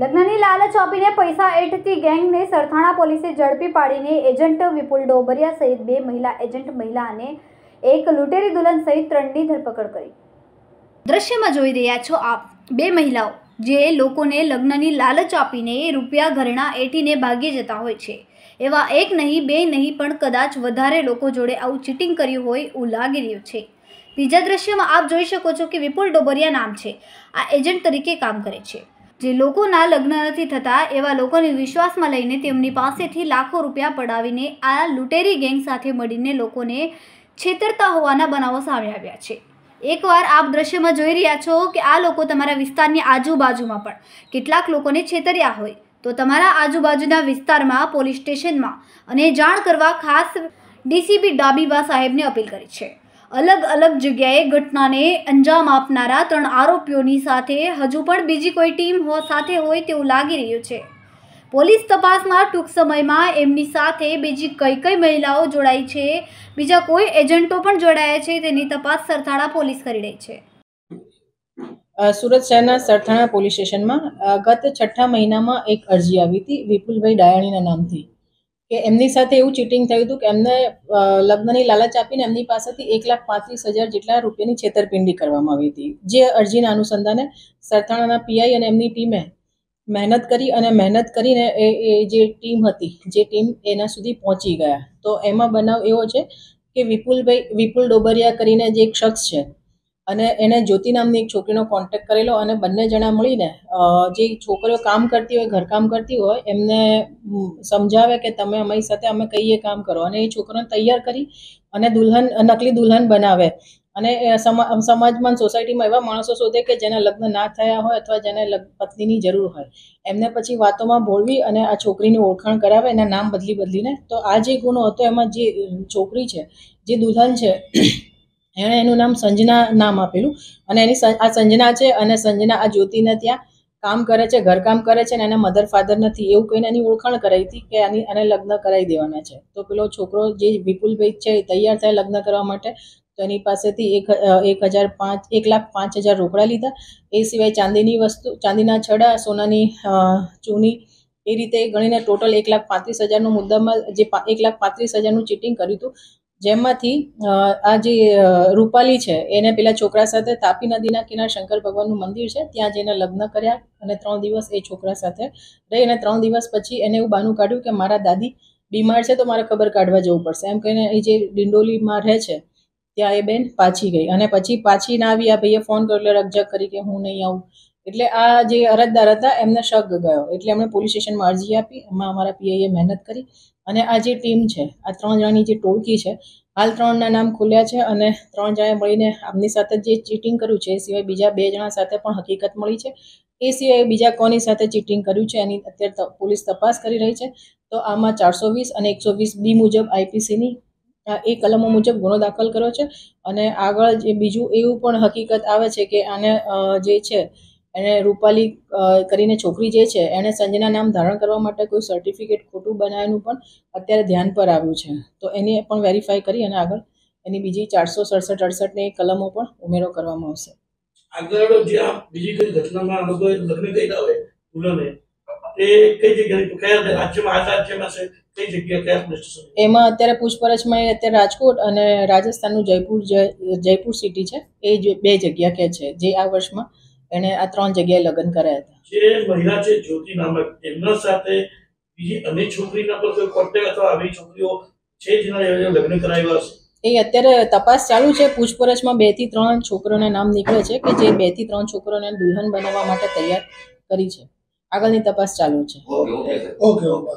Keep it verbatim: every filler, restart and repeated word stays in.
લગ્નની લાલચ આપીને પૈસા એંઠતી ગેંગને સરથાણા પોલીસે ઝડપી પાડીને એજન્ટ વિપુલ ડોબરિયા સહિત બે મહિલા એજન્ટ મહિલા અને એક લૂંટેરી દુલ્હન સહિત ત્રણની ધરપકડ કરી। દ્રશ્યમાં જોઈ રહ્યા છો આપ બે મહિલાઓ જે લોકોને લગ્નની લાલચ આપીને રૂપિયા ઘરેણા એંઠીને ભાગી જતા હોય છે। એવા એક નહીં બે નહીં પણ કદાચ વધારે લોકો જોડે આવું ચીટિંગ કર્યું હોય એવું લાગી રહ્યું છે। બીજા દ્રશ્યમાં આપ જોઈ શકો છો કે વિપુલ ડોબરિયા નામ છે, આ એજન્ટ તરીકે કામ કરે છે, જે લોકોના લગ્ન નથી થતા એવા લોકોને વિશ્વાસમાં લઈને તેમની પાસેથી લાખો રૂપિયા પડાવીને આ લૂંટેરી ગેંગ સાથે મળીને લોકોને છેતરતા હોવાના બનાવો સામે આવ્યા છે। એકવાર આપ દ્રશ્યમાં જોઈ રહ્યા છો કે આ લોકો તમારા વિસ્તારની આજુબાજુમાં પણ કેટલાક લોકોને છેતર્યા હોય તો તમારા આજુબાજુના વિસ્તારમાં પોલીસ સ્ટેશનમાં અને જાણ કરવા ખાસ ડીસીપી ડાબીબા સાહેબને અપીલ કરી છે। અલગ અલગ જગ્યાએ ઘટનાને અંજામ આપનારા ત્રણ આરોપીઓની સાથે હજુ પણ બીજી કોઈ ટીમ સાથે હોય તેવું લાગી રહ્યું છે। પોલીસ તપાસમાં ટૂંક સમયમાં એમની સાથે બીજી કઈ કઈ મહિલાઓ જોડાઈ છે, બીજા કોઈ એજન્ટો પણ જોડાયા છે તેની તપાસ સરથાણા પોલીસ કરી રહી છે। સુરત શહેરના સરથાણા પોલીસ સ્ટેશનમાં ગત છઠ્ઠા મહિનામાં એક અરજી આવી હતી વિપુલભાઈ ડાયાણીના નામથી કે એમની સાથે એવું ચીટિંગ થયું હતું કે એમને લગ્નની લાલચ આપીને એમની પાસેથી એક લાખ પાંત્રીસ હજાર જેટલા રૂપિયાની છેતરપિંડી કરવામાં આવી હતી। જે અરજીના અનુસંધાને સરથાણાના પીઆઈ અને એમની ટીમે મહેનત કરી અને મહેનત કરીને એ એ જે ટીમ હતી જે ટીમ એના સુધી પહોંચી ગયા। તો એમાં બનાવ એવો છે કે વિપુલભાઈ વિપુલ ડોબરિયા કરીને જે એક શખ્સ છે અને એને જ્યોતિ નામની એક છોકરીનો કોન્ટેક્ટ કરેલો અને બંને જણા મળીને જે છોકરીઓ કામ કરતી હોય ઘરકામ કરતી હોય એમને સમજાવે કે તમે અમારી સાથે અમે કહીએ કામ કરો, અને એ છોકરીઓને તૈયાર કરી અને દુલ્હન નકલી દુલ્હન બનાવે અને સમાજમાં સોસાયટીમાં એવા માણસો શોધે કે જેના લગ્ન ના થયા હોય અથવા જેને પત્નીની જરૂર હોય એમને પછી વાતોમાં ભોળવી અને આ છોકરીની ઓળખાણ કરાવે, એના નામ બદલી બદલીને। તો આ જે ગુનો હતો એમાં જે છોકરી છે જે દુલ્હન છે એણે એનું નામ સંજના નામ આપેલું અને એની આ સંજના છે અને સંજના આ જ્યોતિને ત્યાં કામ કરે છે, ઘરકામ કરે છે અને એના મધર ફાધર નથી એવું કહીને એની ઓળખાણ કરાવી હતી કે આની આને લગ્ન કરાવી દેવાના છે। તો પેલો છોકરો જે વિપુલભાઈ છે એ તૈયાર થાય લગ્ન કરવા માટે, તો એની પાસેથી એક એક હજાર પાંચ એક લાખ પાંચ હજાર રોકડા લીધા, એ સિવાય ચાંદીની વસ્તુ ચાંદીના છડા, સોનાની ચૂની, એ રીતે ગણીને ટોટલ એક લાખ પાંત્રીસ હજારનું મુદ્દામાં જે એક લાખ પાંત્રીસ હજારનું ચીટિંગ કર્યું હતું, જેમાંથી આ જે રૂપાલી છે એને પેલા છોકરા સાથે તાપી નદીના કિનારે શંકર ભગવાનનું મંદિર છે ત્યાં જઈને લગ્ન કર્યા અને ત્રણ દિવસ એ છોકરા સાથે રહી અને ત્રણ દિવસ પછી એને એવું બહાનું કાઢ્યું કે મારા દાદી બીમાર છે તો મારે ખબર કાઢવા જવું પડશે, એમ કહીને એ જે ડિંડોલીમાં રહે છે ત્યાં એ બેન પાછી ગઈ અને પછી પાછી ના આવી, આ ભાઈએ ફોન કર્યો એટલે રકઝક કરી કે હું નહીં આવું, એટલે આ જે અરજદાર હતા એમને શક ગયો એટલે એમણે પોલીસ સ્ટેશનમાં અરજી આપી। એમાં અમારા પીઆઈએ મહેનત કરી અને આ જે ટીમ છે આ ત્રણ જણાની જે ટોળકી છે હાલ ત્રણના નામ ખુલ્યા છે અને ત્રણ જણાએ મળીને આમની સાથે જે ચીટિંગ કર્યું છે એ સિવાય બીજા બે જણા સાથે પણ હકીકત મળી છે, એ સિવાય બીજા કોની સાથે ચીટિંગ કર્યું છે એની અત્યારે પોલીસ તપાસ કરી રહી છે। તો આમાં ચારસો વીસ અને એકસો વીસ બી મુજબ આઈપીસીની એ કલમો મુજબ ગુનો દાખલ કર્યો છે અને આગળ જે બીજું એવું પણ હકીકત આવે છે કે આને જે છે એને રૂપાલી કરીને છોકરી જે છે એણે સંજના નામ ધારણ કરવા માટે કોઈ સર્ટિફિકેટ ખોટું બનાવ્યાનું પણ અત્યારે ધ્યાન પર આવ્યું છે। તો એને પણ વેરીફાઈ કરી અને આગળ એની બીજી ચારસો સડસઠ અડસઠની કલમો પણ ઉમેરો કરવામાં આવશે। આગળ જે આ બીજી કઈ ઘટનામાં લોકોએ લગ્ન કર્યા હોય દુલ્હને એ કઈ જગ્યાએ કયા રાજ્યમાં આ રાજ્યમાં છે કઈ જગ્યાએ કયા પોલીસ સ્ટેશન એમાં અત્યારે પૂછપરછમાં અત્યારે રાજકોટ અને રાજસ્થાનનું જયપુર જયપુર સિટી છે એ બે જગ્યા કે છે જે આ વર્ષમાં એને આ ત્રણ જગ્યાએ લગ્ન કર્યા હતા। જે મહિલા છે જ્યોતિ નામક એમના સાથે બીજી અનેક છોકરીના પર કોઈ કોન્ટેક્ટ અથવા આવી છોકરીઓ છે જેના લગ્ન કરાવ્યા હશે એ અત્યારે તપાસ ચાલુ છે। પૂછપરછમાં બે થી ત્રણ છોકરીઓના નામ નીકળે છે કે જે બે થી ત્રણ છોકરીઓને દુલ્હન બનાવવા માટે તૈયાર કરી છે, આગળની તપાસ ચાલુ છે। Okay okay